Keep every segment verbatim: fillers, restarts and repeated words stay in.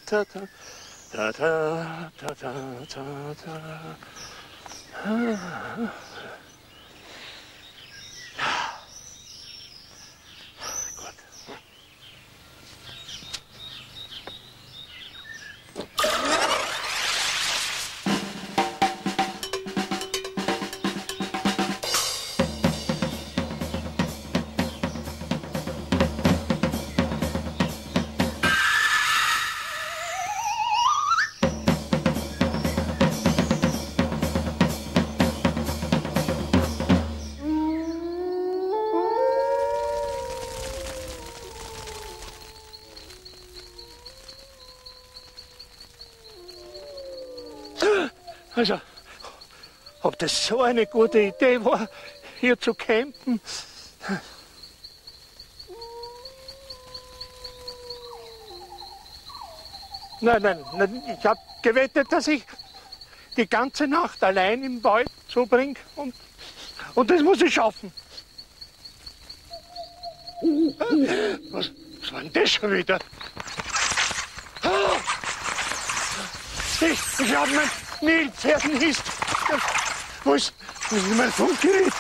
ta, ta, ta, ta, ta, ta, ta, ta. Ah. Also, ob das so eine gute Idee war, hier zu campen? Nein, nein, nein, ich habe gewettet, dass ich die ganze Nacht allein im Wald zubringe und, und das muss ich schaffen. Was, was war denn das schon wieder? Ich, ich habe mein Nilpferdenhist. Wo ist, wo ist mein Funkgerät?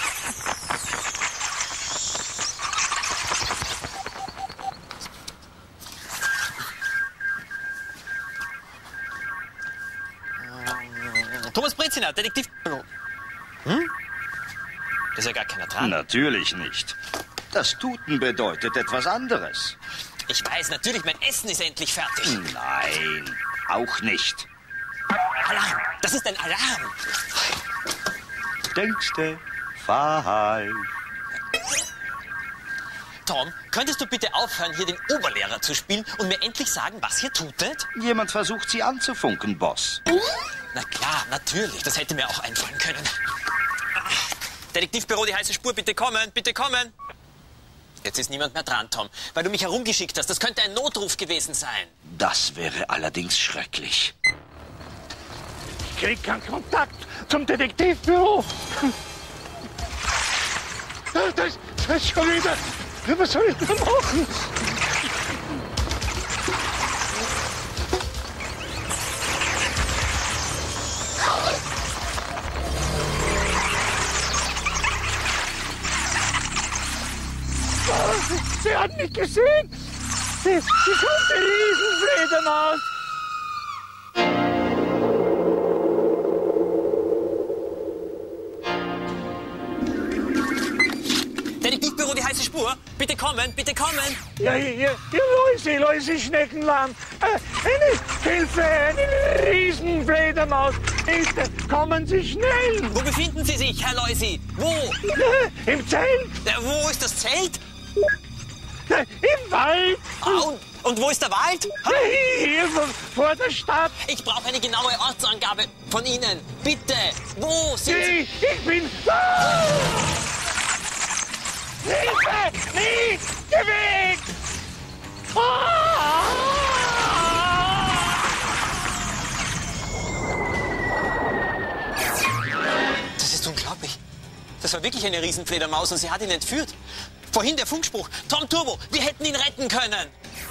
Thomas Brezina, Detektivbüro. Hm? Da ist ja gar keiner dran. Natürlich nicht. Das Tuten bedeutet etwas anderes. Ich weiß, natürlich, mein Essen ist endlich fertig. Nein, auch nicht. Alarm! Das ist ein Alarm! Denkste, fahr. Tom, könntest du bitte aufhören, hier den Oberlehrer zu spielen und mir endlich sagen, was hier tutet? Jemand versucht, Sie anzufunken, Boss. Na klar, natürlich. Das hätte mir auch einfallen können. Detektivbüro, die heiße Spur, bitte kommen, bitte kommen. Jetzt ist niemand mehr dran, Tom, weil du mich herumgeschickt hast. Das könnte ein Notruf gewesen sein. Das wäre allerdings schrecklich. Ich krieg keinen Kontakt zum Detektivbüro. Das, das ist schon wieder... Was soll ich da machen? Sie hat mich gesehen. Sie, sie kommt die Riesenfledermaus. Detektivbüro, die heiße Spur. Bitte kommen, bitte kommen. Ja, hier, hier, Läuse, Läuse, Schneckenland. Äh, eine Hilfe, eine Riesenfledermaus. Hilfe, kommen Sie schnell. Wo befinden Sie sich, Herr Loisi? Wo? Äh, Im Zelt. Äh, wo ist das Zelt? Äh, Im Wald. Ah, und, und wo ist der Wald? Äh, Hier vor, vor der Stadt. Ich brauche eine genaue Ortsangabe von Ihnen. Bitte. Wo sind Sie? Ich, ich bin... Ah! Hilfe! Nicht! Gewegt! Ah! Das ist unglaublich. Das war wirklich eine Riesenfledermaus und sie hat ihn entführt. Vorhin der Funkspruch. Tom Turbo, wir hätten ihn retten können.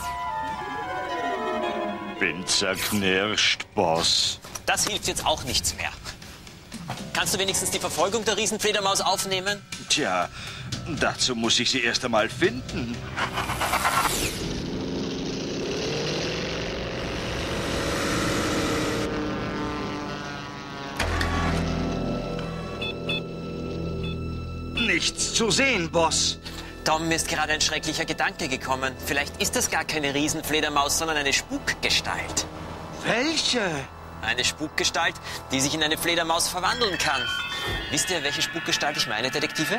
Bin zerknirscht, Boss. Das hilft jetzt auch nichts mehr. Kannst du wenigstens die Verfolgung der Riesenfledermaus aufnehmen? Tja, dazu muss ich sie erst einmal finden. Nichts zu sehen, Boss. Tom, mir ist gerade ein schrecklicher Gedanke gekommen. Vielleicht ist das gar keine Riesenfledermaus, sondern eine Spukgestalt. Welche? Eine Spukgestalt, die sich in eine Fledermaus verwandeln kann. Wisst ihr, welche Spukgestalt ich meine, Detektive?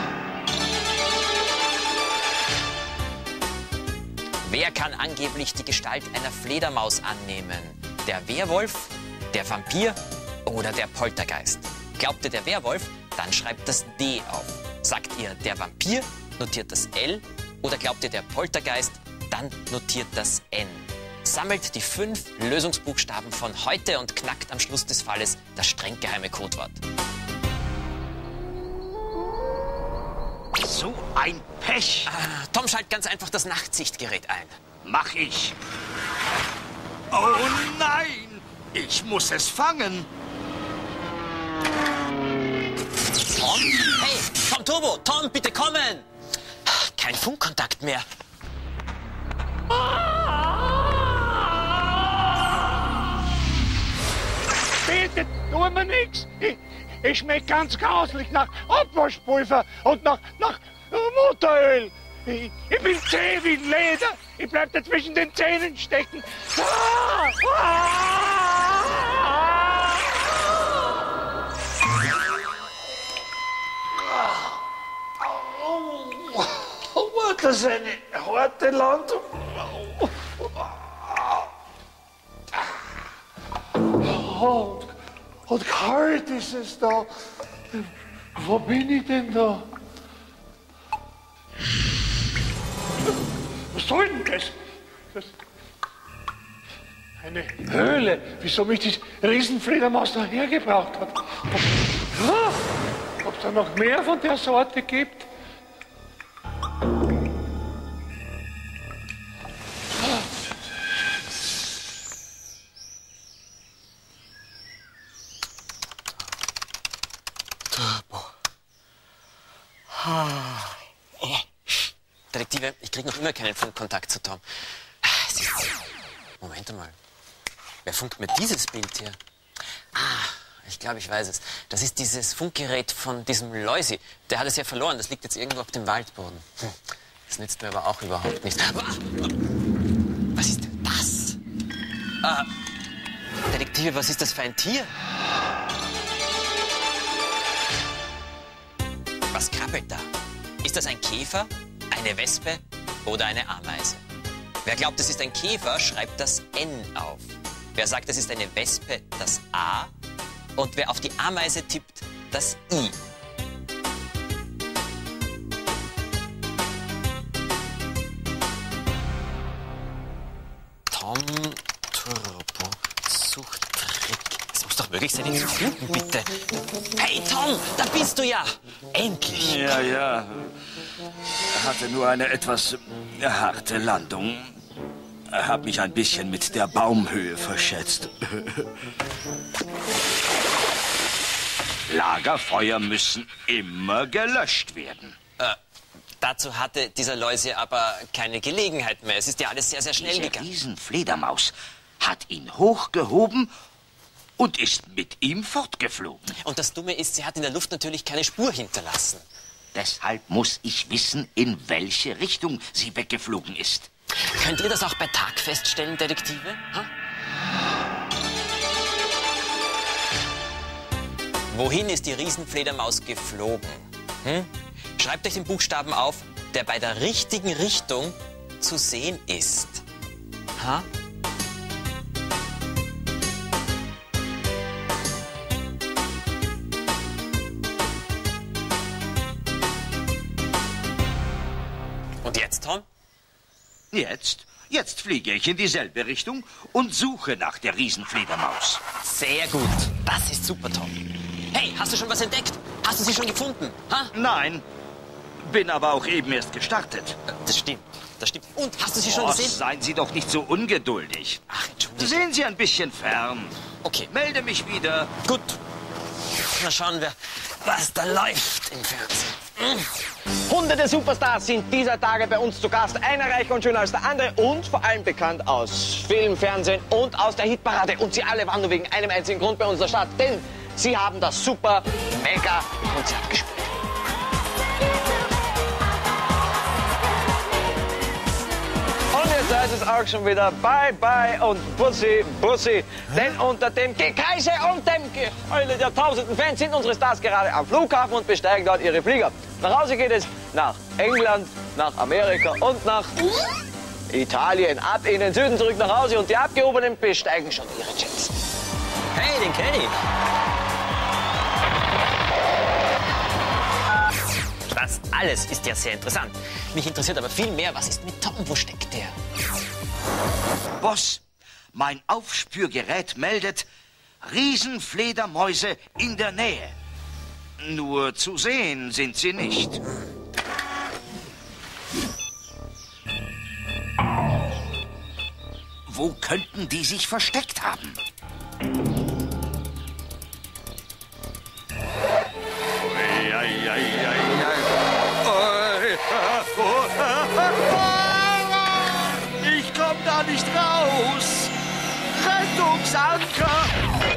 Wer kann angeblich die Gestalt einer Fledermaus annehmen? Der Werwolf, der Vampir oder der Poltergeist? Glaubt ihr der Werwolf? Dann schreibt das D auf. Sagt ihr der Vampir? Notiert das L. Oder glaubt ihr der Poltergeist? Dann notiert das N. Sammelt die fünf Lösungsbuchstaben von heute und knackt am Schluss des Falles das streng geheime Codewort. So ein Pech. Ah, Tom, schalt ganz einfach das Nachtsichtgerät ein. Mach ich. Ich muss es fangen. Tom? Hey, Tom Turbo, Tom, bitte kommen! Kein Funkkontakt mehr. Bitte, tu mir nichts. Ich, ich schmecke ganz grauslich nach Abwaschpulver und nach, nach Motoröl. Ich, ich bin zäh wie ein Leder. Ich bleib da zwischen den Zähnen stecken. Ah! Ah! Oh, das ist eine harte Landung. Oh, und, und kalt ist es da. Wo bin ich denn da? Was soll denn das? das? Eine Höhle. Wieso mich die Riesenfledermaus da hergebracht hat? Ob es da noch mehr von der Sorte gibt? Detektive, ich kriege noch immer keinen Funkkontakt zu Tom. Moment mal. Wer funkt mir dieses Bild hier? Ah, ich glaube, ich weiß es. Das ist dieses Funkgerät von diesem Loisi. Der hat es ja verloren. Das liegt jetzt irgendwo auf dem Waldboden. Das nützt mir aber auch überhaupt nichts. Was ist denn das? Ah, Detektive, was ist das für ein Tier? Was krabbelt da? Ist das ein Käfer, eine Wespe oder eine Ameise? Wer glaubt, es ist ein Käfer, schreibt das N auf. Wer sagt, es ist eine Wespe, das A. Und wer auf die Ameise tippt, das I. Tom Turbo sucht Trick. Es muss doch möglich sein, ihn zu finden, bitte. Hey, Tom, da bist du ja. Endlich. Ja, ja. Er hatte nur eine etwas harte Landung. Er hat mich ein bisschen mit der Baumhöhe verschätzt. Lagerfeuer müssen immer gelöscht werden. Äh, dazu hatte dieser Läuse aber keine Gelegenheit mehr. Es ist ja alles sehr, sehr schnell Diese gegangen. Riesenfledermaus hat ihn hochgehoben und ist mit ihm fortgeflogen. Und das Dumme ist, sie hat in der Luft natürlich keine Spur hinterlassen. Deshalb muss ich wissen, in welche Richtung sie weggeflogen ist. Könnt ihr das auch bei Tag feststellen, Detektive? Ha? Wohin ist die Riesenfledermaus geflogen? Hm? Schreibt euch den Buchstaben auf, der bei der richtigen Richtung zu sehen ist. Ha? Und jetzt, Tom? Jetzt? Jetzt fliege ich in dieselbe Richtung und suche nach der Riesenfledermaus. Sehr gut. Das ist super, Tom. Hey, hast du schon was entdeckt? Hast du sie schon gefunden? Ha? Nein, bin aber auch eben erst gestartet. Das stimmt. Das stimmt. Und, hast du sie schon Oh, gesehen? seien Sie doch nicht so ungeduldig. Ach, Entschuldigung. Sehen Sie ein bisschen fern. Okay. Melde mich wieder. Gut. Na schauen wir, was da läuft im Fernsehen. Hunderte Superstars sind dieser Tage bei uns zu Gast. Einer reicher und schöner als der andere und vor allem bekannt aus Film, Fernsehen und aus der Hitparade. Und sie alle waren nur wegen einem einzigen Grund bei unserer Stadt, denn sie haben das super, mega Konzert gespielt. Und jetzt heißt es auch schon wieder Bye Bye und Bussi Bussi. Denn unter dem Gekreise und dem Geheule der tausenden Fans sind unsere Stars gerade am Flughafen und besteigen dort ihre Flieger. Nach Hause geht es nach England, nach Amerika und nach Italien. Ab in den Süden zurück nach Hause und die Abgehobenen besteigen schon ihre Jets. Hey, den kenn ich. Das alles ist ja sehr interessant. Mich interessiert aber viel mehr, was ist mit Tom? Wo steckt der? Boss, mein Aufspürgerät meldet Riesenfledermäuse in der Nähe. Nur zu sehen sind sie nicht. Wo könnten die sich versteckt haben? Rettungsanker!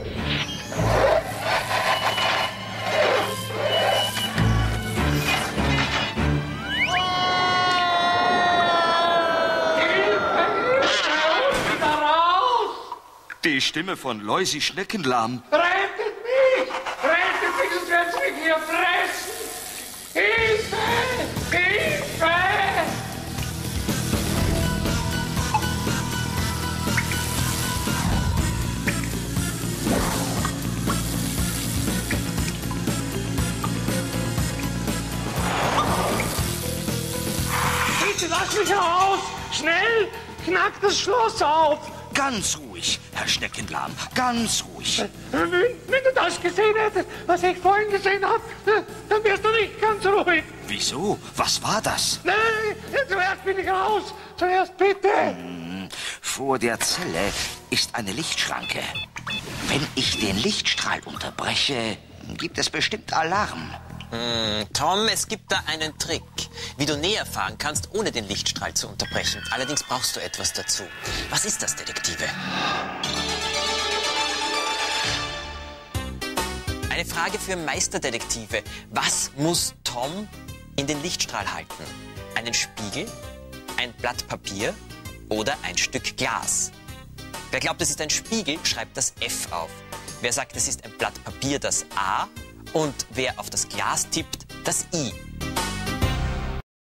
Die Stimme von Loisi Schneckenlahm. Rettet mich! Rettet mich, sonst werden sie mich hier fressen! Hilfe! Hilfe! Bitte lass mich raus! Schnell! Knack das Schloss auf! Ganz ruhig, Herr Schneckenlahm, ganz ruhig. Wenn, wenn du das gesehen hättest, was ich vorhin gesehen habe, dann wärst du nicht ganz ruhig. Wieso? Was war das? Nein, zuerst bin ich raus. Zuerst bitte. Hm, vor der Zelle ist eine Lichtschranke. Wenn ich den Lichtstrahl unterbreche, gibt es bestimmt Alarm. Hm, Tom, es gibt da einen Trick, wie du näher fahren kannst, ohne den Lichtstrahl zu unterbrechen. Allerdings brauchst du etwas dazu. Was ist das, Detektive? Eine Frage für Meisterdetektive. Was muss Tom in den Lichtstrahl halten? Einen Spiegel, ein Blatt Papier oder ein Stück Glas? Wer glaubt, es ist ein Spiegel, schreibt das F auf. Wer sagt, es ist ein Blatt Papier, das A? Und wer auf das Glas tippt, das I.